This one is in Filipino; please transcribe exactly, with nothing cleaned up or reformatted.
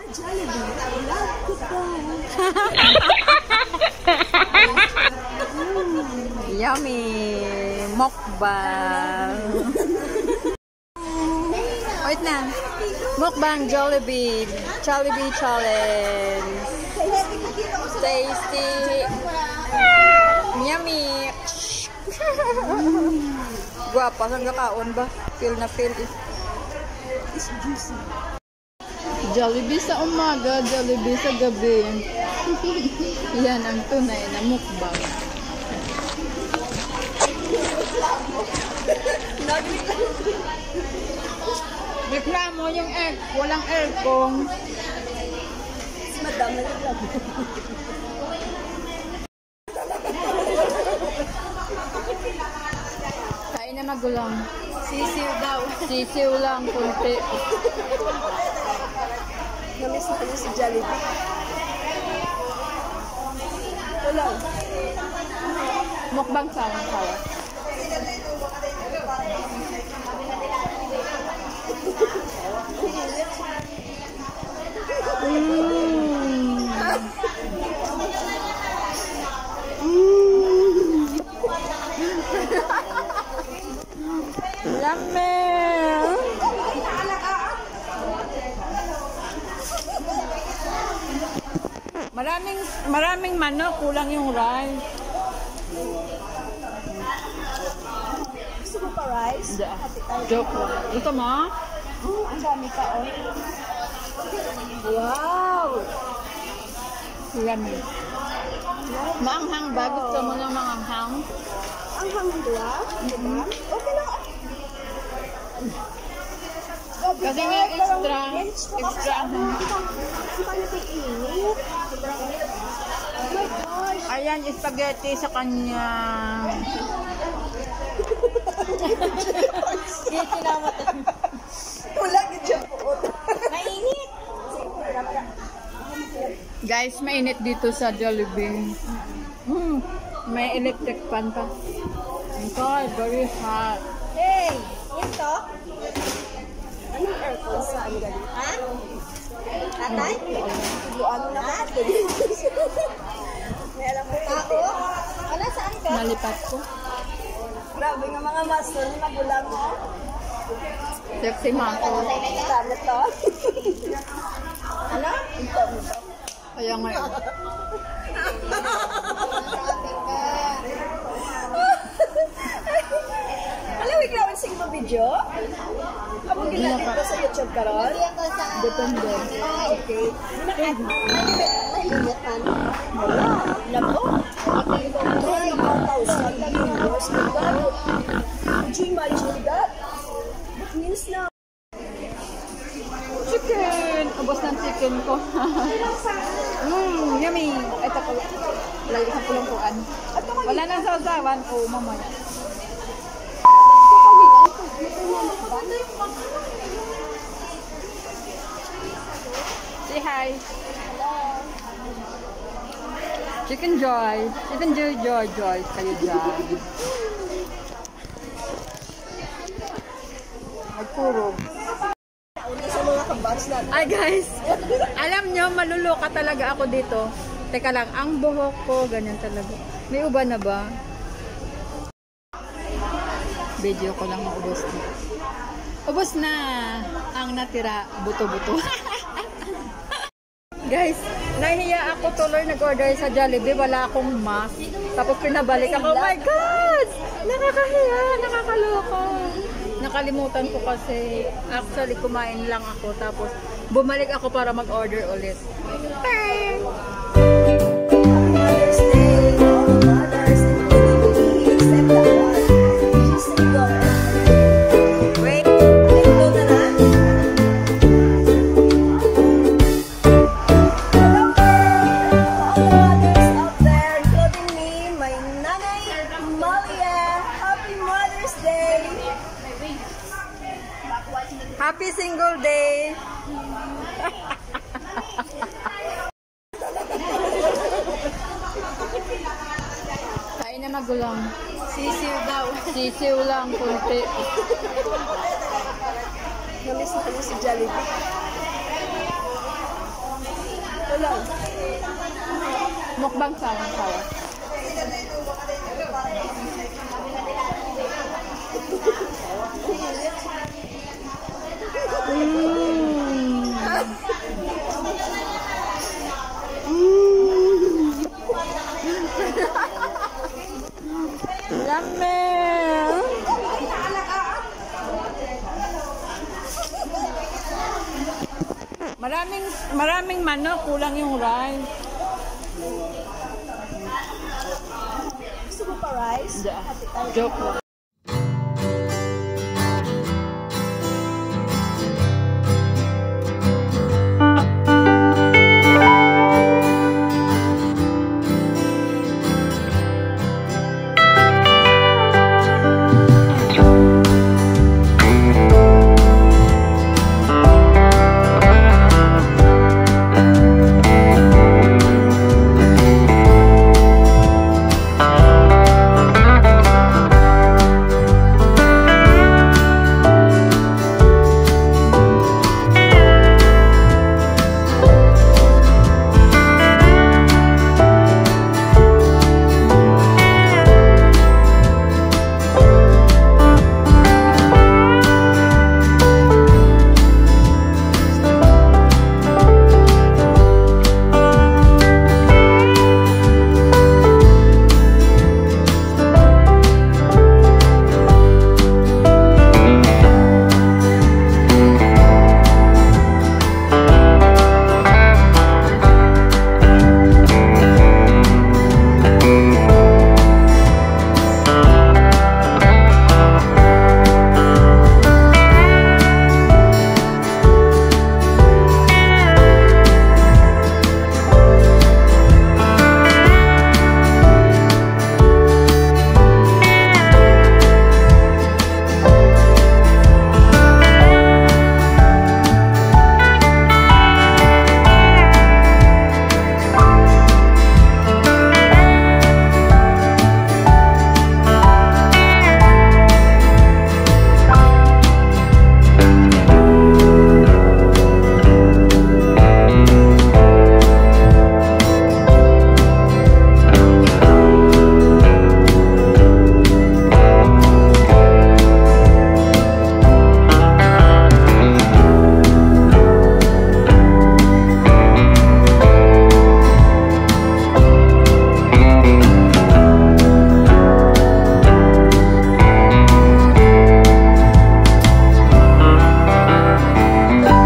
Jollibee, love ko to. Yummy! Mukbang! Wait na. Mukbang Jollibee. Jollibee challenge. Tasty. Yummy. Guwapa. Saan kakaon ba? Feel na feel. It's juicy. Jollibee sa umaga, Jollibee sa gabi. Yan ang tunay na mukbang. Reklamo yung egg. Walang aircon. Si Madam na reklamo. Kain na magulang. Sisiw daw. Sisiw lang, kunti. Namiss na kanya si Jollibee. Wala. Mukbang sawa-sawa. Mm. Lame. Maraming maraming manok, kulang yung rice. Gusto mo pa rice? Hindi. Joke lang. Ito mo? Oh, ang dami pa, oh. Wow! Yummy. Maanghang ba? Gusto mo ng maanghang? Ang hanggang ba? Diba? Okay lang. Kasi may extra, extra anghang. Ang kanya kay init. Oh my gosh! Ayan, spaghetti sa kanya. Hindi kinamatan. Wala ka dyan po. Mainit! Guys, mainit dito sa Jollibee. Mm, may electric fan pa. God, very hot. Hey! Ito? Anong aircon sa ano galing? Ha? Tatay? Tubuan mo na natin. May alam mo tao? Ano, saan ka? Nalipat ko. Grabe nga mga master, ni magulang mo. Sexy mako. Tama to? Ano? Ito, ito. Kaya nga. Alam mo, ikaw ang sige mo video? Kapag ginagin ko sa YouTube karon? Depende. Okay. Mainit man. Wala. Alam mo? three thousand na viewers. Could you imagine that? That means na. Chicken! Ubos ng chicken ko. Mmm, yummy! Ito ko. Lagi sa pulong-puan. Wala nang sausawan. Oo, oh, mamaya. Say hi. Chicken Joy. Chicken Joy, Joy, Joy. Kayo dyan. Magpuro. Sa mga kabats natin. Ay guys, alam nyo, maluluka talaga ako dito. Teka lang, ang buhok ko, ganyan talaga. May uba na ba? Video ko lang maubos na. Ubos na! Ang natira, buto-buto. Guys, nahihiya ako tuloy nag-order sa Jollibee. Wala akong mask. Tapos pinabalik ako. Oh my God! Nakakahiya! Nakakaloka! Nakalimutan ko kasi actually kumain lang ako. Tapos bumalik ako para mag-order ulit. Bye! Mother's Day, all mothers in the Philippines, except that one. She's single. Wait, single na na? Hello, all the mothers out there, including me, my nanay, Malia. Happy Mother's Day! Happy single day! Kain na magulang. Sisiw daw. Sisiw lang, kunti. Namiss na kanya si Jollibee. Mukbang sayang sawa. Mm. Yummy! Maraming maraming manok, kulang yung rice. Gusto mo pa rice? Joke.